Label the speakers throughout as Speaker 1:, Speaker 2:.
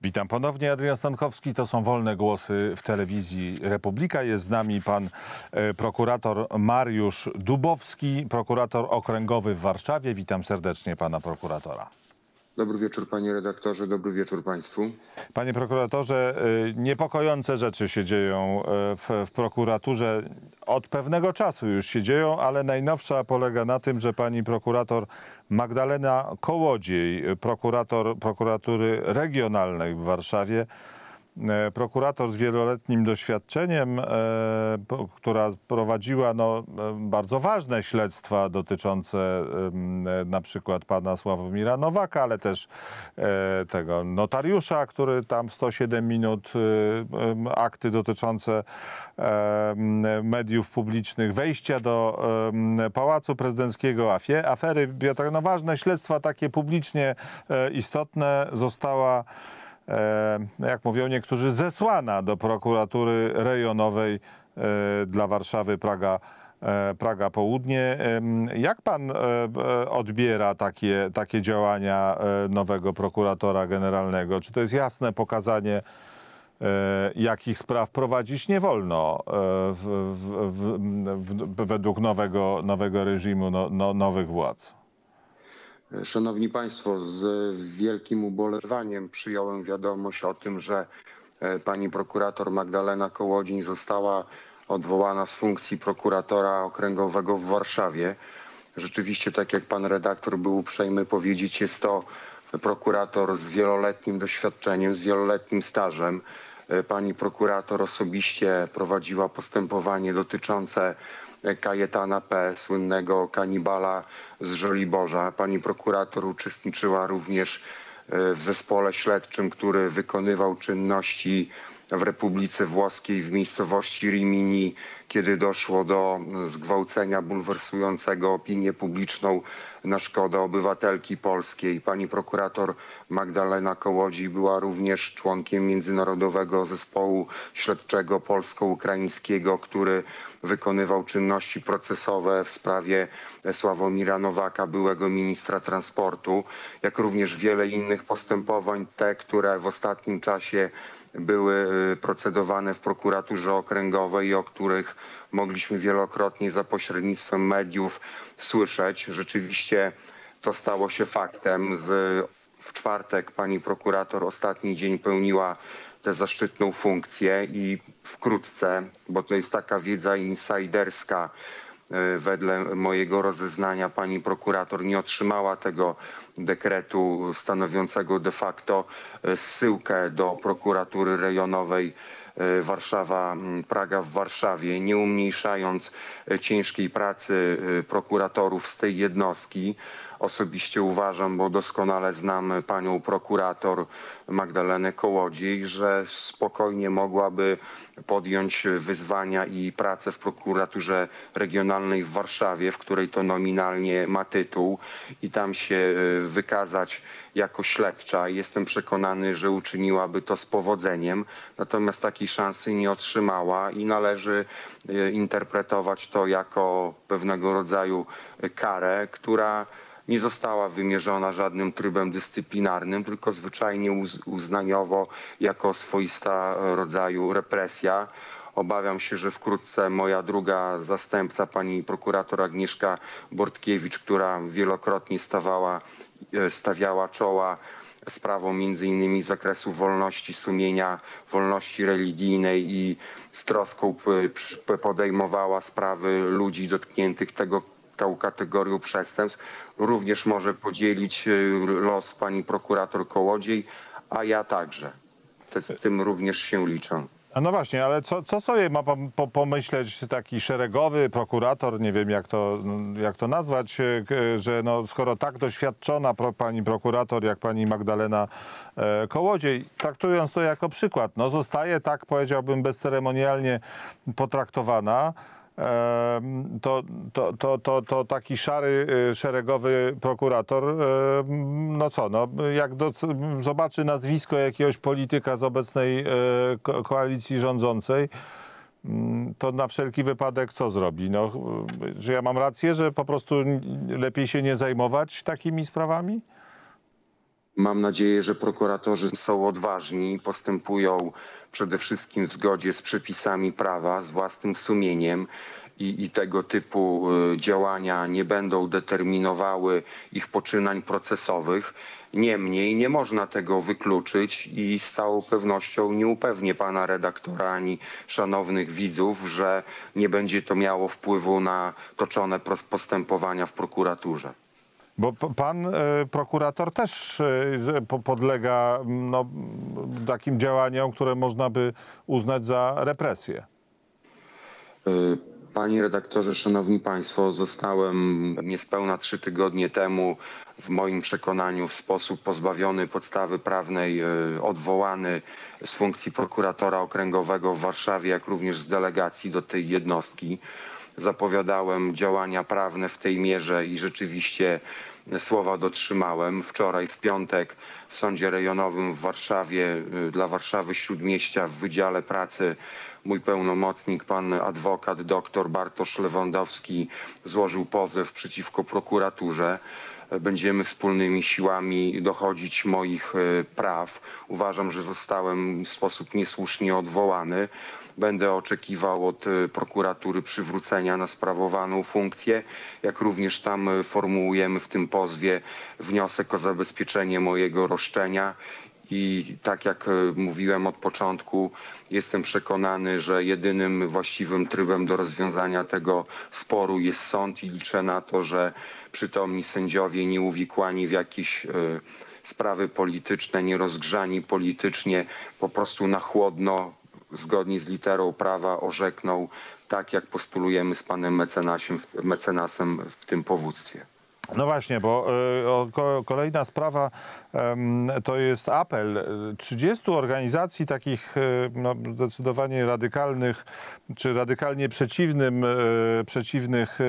Speaker 1: Witam ponownie, Adrian Stankowski. To są Wolne Głosy w Telewizji Republika. Jest z nami pan prokurator Mariusz Dubowski, prokurator okręgowy w Warszawie. Witam serdecznie pana prokuratora.
Speaker 2: Dobry wieczór, panie redaktorze, dobry wieczór państwu.
Speaker 1: Panie prokuratorze, niepokojące rzeczy się dzieją w prokuraturze. Od pewnego czasu już się dzieją, ale najnowsza polega na tym, że pani prokurator Magdalena Kołodziej, prokurator prokuratury regionalnej w Warszawie, prokurator z wieloletnim doświadczeniem, która prowadziła bardzo ważne śledztwa dotyczące na przykład pana Sławomira Nowaka, ale też tego notariusza, który tam 107 minut, akty dotyczące mediów publicznych, wejścia do Pałacu Prezydenckiego, afery, ważne śledztwa takie publicznie istotne, została, jak mówią niektórzy, zesłana do prokuratury rejonowej dla Warszawy Praga Południe. Jak pan odbiera takie działania nowego prokuratora generalnego? Czy to jest jasne pokazanie, jakich spraw prowadzić nie wolno według nowego reżimu, nowych władz?
Speaker 2: Szanowni państwo, z wielkim ubolewaniem przyjąłem wiadomość o tym, że pani prokurator Magdalena Kołodziej została odwołana z funkcji prokuratora okręgowego w Warszawie. Rzeczywiście, tak jak pan redaktor był uprzejmy powiedzieć, jest to prokurator z wieloletnim doświadczeniem, z wieloletnim stażem. Pani prokurator osobiście prowadziła postępowanie dotyczące Kajetana P., słynnego kanibala z Żoliborza. Pani prokurator uczestniczyła również w zespole śledczym, który wykonywał czynności w Republice Włoskiej w miejscowości Rimini, kiedy doszło do zgwałcenia bulwersującego opinię publiczną na szkodę obywatelki polskiej. Pani prokurator Magdalena Kołodziej była również członkiem Międzynarodowego Zespołu Śledczego Polsko-Ukraińskiego, który wykonywał czynności procesowe w sprawie Sławomira Nowaka, byłego ministra transportu, jak również wiele innych postępowań, te, które w ostatnim czasie były procedowane w prokuraturze okręgowej i o których mogliśmy wielokrotnie za pośrednictwem mediów słyszeć. Rzeczywiście to stało się faktem. W czwartek pani prokurator ostatni dzień pełniła tę zaszczytną funkcję i wkrótce, bo to jest taka wiedza insajderska, wedle mojego rozeznania pani prokurator nie otrzymała tego dekretu stanowiącego de facto zsyłkę do prokuratury rejonowej Warszawa-Praga w Warszawie, nie umniejszając ciężkiej pracy prokuratorów z tej jednostki. Osobiście uważam, bo doskonale znam panią prokurator Magdalenę Kołodziej, że spokojnie mogłaby podjąć wyzwania i pracę w prokuraturze regionalnej w Warszawie, w której to nominalnie ma tytuł, i tam się wykazać jako śledcza. Jestem przekonany, że uczyniłaby to z powodzeniem, natomiast takiej szansy nie otrzymała i należy interpretować to jako pewnego rodzaju karę, która nie została wymierzona żadnym trybem dyscyplinarnym, tylko zwyczajnie uznaniowo jako swoista rodzaju represja. Obawiam się, że wkrótce moja druga zastępca, pani prokurator Agnieszka Bortkiewicz, która wielokrotnie stawiała czoła sprawom m.in. z zakresu wolności sumienia, wolności religijnej i z troską podejmowała sprawy ludzi dotkniętych tą kategorią przestępstw, również może podzielić los pani prokurator Kołodziej, a ja także. Z tym również się liczę.
Speaker 1: No właśnie, ale co sobie ma pan pomyśleć taki szeregowy prokurator, nie wiem jak to nazwać, że skoro tak doświadczona pani prokurator jak pani Magdalena Kołodziej, traktując to jako przykład, zostaje, tak powiedziałbym, bezceremonialnie potraktowana, to taki szary, szeregowy prokurator, jak zobaczy nazwisko jakiegoś polityka z obecnej koalicji rządzącej, to na wszelki wypadek co zrobi? Że ja mam rację, że po prostu lepiej się nie zajmować takimi sprawami?
Speaker 2: Mam nadzieję, że prokuratorzy są odważni, postępują przede wszystkim w zgodzie z przepisami prawa, z własnym sumieniem i tego typu działania nie będą determinowały ich poczynań procesowych. Niemniej nie można tego wykluczyć i z całą pewnością nie upewnię pana redaktora ani szanownych widzów, że nie będzie to miało wpływu na toczone postępowania w prokuraturze.
Speaker 1: Bo pan prokurator też podlega no, takim działaniom, które można by uznać za represję.
Speaker 2: Panie redaktorze, szanowni państwo, zostałem niespełna 3 tygodnie temu w moim przekonaniu w sposób pozbawiony podstawy prawnej odwołany z funkcji prokuratora okręgowego w Warszawie, jak również z delegacji do tej jednostki. Zapowiadałem działania prawne w tej mierze i rzeczywiście słowa dotrzymałem. Wczoraj w piątek w Sądzie Rejonowym w Warszawie dla Warszawy Śródmieścia w Wydziale Pracy mój pełnomocnik, pan adwokat dr Bartosz Lewandowski złożył pozew przeciwko prokuraturze. Będziemy wspólnymi siłami dochodzić moich praw. Uważam, że zostałem w sposób niesłusznie odwołany. Będę oczekiwał od prokuratury przywrócenia na sprawowaną funkcję, jak również tam formułujemy w tym pozwie wniosek o zabezpieczenie mojego roszczenia. I tak jak mówiłem od początku, jestem przekonany, że jedynym właściwym trybem do rozwiązania tego sporu jest sąd i liczę na to, że przytomni sędziowie nieuwikłani w jakieś sprawy polityczne, nierozgrzani politycznie, po prostu na chłodno, zgodnie z literą prawa orzekną tak, jak postulujemy z panem mecenasem w tym powództwie.
Speaker 1: No właśnie, bo kolejna sprawa to jest apel 30 organizacji takich no, zdecydowanie radykalnych, czy radykalnie przeciwnych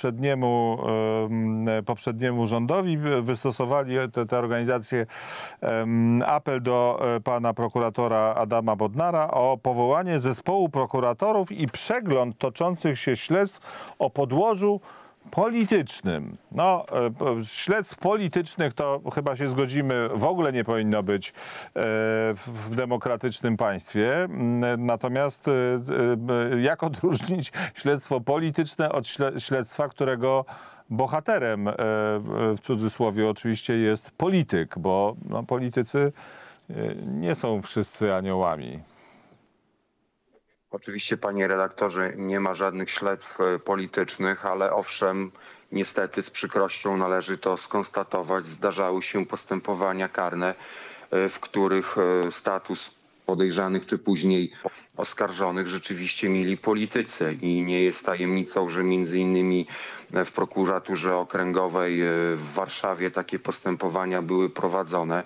Speaker 1: poprzedniemu rządowi. Wystosowali te organizacje apel do pana prokuratora Adama Bodnara o powołanie zespołu prokuratorów i przegląd toczących się śledztw o podłożu politycznym. No, śledztw politycznych to chyba się zgodzimy, w ogóle nie powinno być w demokratycznym państwie. Natomiast jak odróżnić śledztwo polityczne od śledztwa, którego bohaterem, w cudzysłowie oczywiście, jest polityk, bo no, politycy nie są wszyscy aniołami.
Speaker 2: Oczywiście, panie redaktorze, nie ma żadnych śledztw politycznych, ale owszem, niestety z przykrością należy to skonstatować. Zdarzały się postępowania karne, w których status podejrzanych czy później oskarżonych rzeczywiście mieli politycy i nie jest tajemnicą, że między innymi w prokuraturze okręgowej w Warszawie takie postępowania były prowadzone.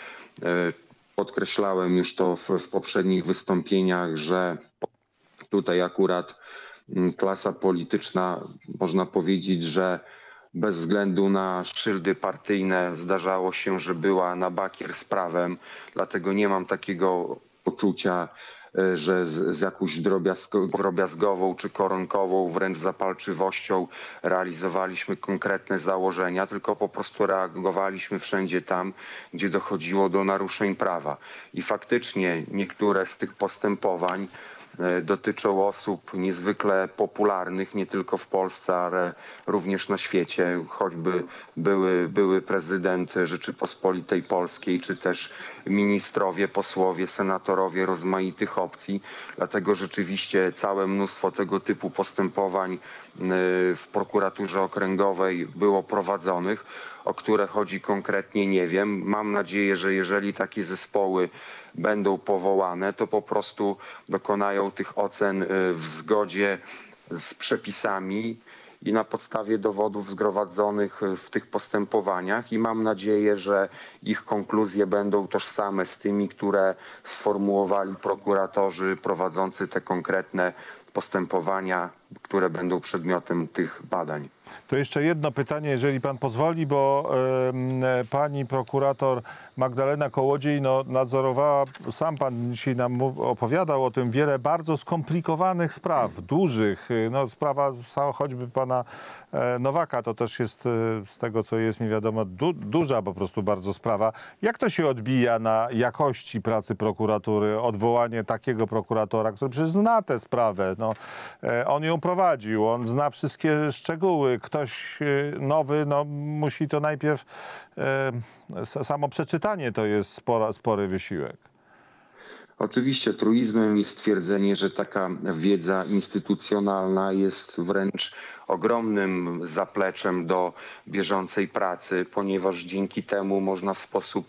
Speaker 2: Podkreślałem już to w poprzednich wystąpieniach, że tutaj akurat klasa polityczna, można powiedzieć, że bez względu na szyldy partyjne zdarzało się, że była na bakier z prawem. Dlatego nie mam takiego poczucia, że z jakąś drobiazgową czy koronkową wręcz zapalczywością realizowaliśmy konkretne założenia, tylko po prostu reagowaliśmy wszędzie tam, gdzie dochodziło do naruszeń prawa. I faktycznie niektóre z tych postępowań dotyczą osób niezwykle popularnych nie tylko w Polsce, ale również na świecie, choćby były prezydent Rzeczypospolitej Polskiej, czy też ministrowie, posłowie, senatorowie rozmaitych opcji. Dlatego rzeczywiście całe mnóstwo tego typu postępowań w prokuraturze okręgowej było prowadzonych. O które chodzi konkretnie, nie wiem. Mam nadzieję, że jeżeli takie zespoły będą powołane, to po prostu dokonają tych ocen w zgodzie z przepisami i na podstawie dowodów zgromadzonych w tych postępowaniach i mam nadzieję, że ich konkluzje będą tożsame z tymi, które sformułowali prokuratorzy prowadzący te konkretne postępowania, które będą przedmiotem tych badań.
Speaker 1: To jeszcze jedno pytanie, jeżeli pan pozwoli, bo pani prokurator Magdalena Kołodziej nadzorowała, sam pan dzisiaj nam opowiadał o tym, wiele bardzo skomplikowanych spraw, dużych. Sprawa choćby pana Nowaka, to też jest z tego, co jest mi wiadomo, duża po prostu bardzo sprawa. Jak to się odbija na jakości pracy prokuratury, odwołanie takiego prokuratora, który przecież zna tę sprawę, on ją prowadził, on zna wszystkie szczegóły. Ktoś nowy, musi to najpierw, samo przeczytanie to jest spory wysiłek.
Speaker 2: Oczywiście truizmem jest stwierdzenie, że taka wiedza instytucjonalna jest wręcz ogromnym zapleczem do bieżącej pracy, ponieważ dzięki temu można w sposób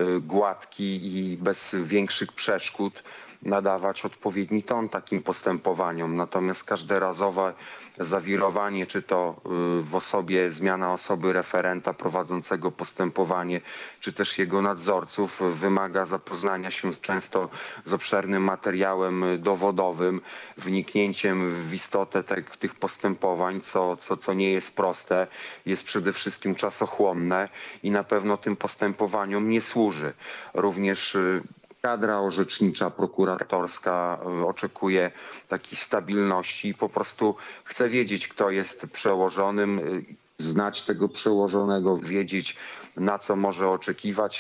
Speaker 2: gładki i bez większych przeszkód nadawać odpowiedni ton takim postępowaniom. Natomiast każdorazowe zawirowanie, czy to w osobie, zmiana osoby referenta prowadzącego postępowanie, czy też jego nadzorców, wymaga zapoznania się często z obszernym materiałem dowodowym, wniknięciem w istotę tych postępowań, co nie jest proste, jest przede wszystkim czasochłonne i na pewno tym postępowaniom nie służy. Również kadra orzecznicza, prokuratorska oczekuje takiej stabilności i po prostu chce wiedzieć, kto jest przełożonym, znać tego przełożonego, wiedzieć, na co może oczekiwać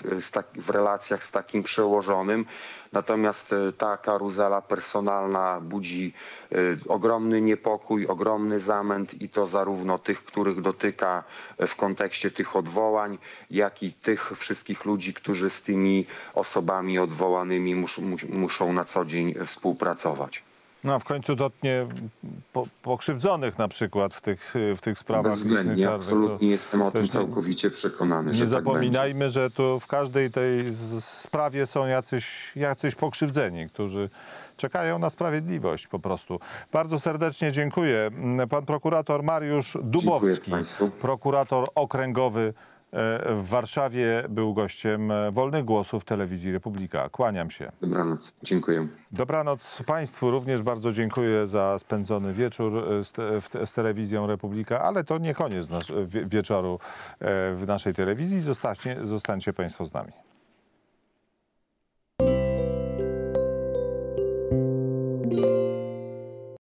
Speaker 2: w relacjach z takim przełożonym. Natomiast ta karuzela personalna budzi ogromny niepokój, ogromny zamęt i to zarówno tych, których dotyka w kontekście tych odwołań, jak i tych wszystkich ludzi, którzy z tymi osobami odwołanymi muszą na co dzień współpracować.
Speaker 1: W końcu dotknie pokrzywdzonych na przykład w tych sprawach.
Speaker 2: Bezwzględnie, absolutnie jestem o tym całkowicie przekonany.
Speaker 1: Nie zapominajmy, że tu w każdej tej sprawie są jacyś pokrzywdzeni, którzy czekają na sprawiedliwość po prostu. Bardzo serdecznie dziękuję. Pan prokurator Mariusz Dubowski, prokurator okręgowy w Warszawie, był gościem Wolnych Głosów Telewizji Republika. Kłaniam się.
Speaker 2: Dobranoc. Dziękuję.
Speaker 1: Dobranoc Państwu. Również bardzo dziękuję za spędzony wieczór z Telewizją Republika, ale to nie koniec wieczoru w naszej telewizji. Zostańcie Państwo z nami.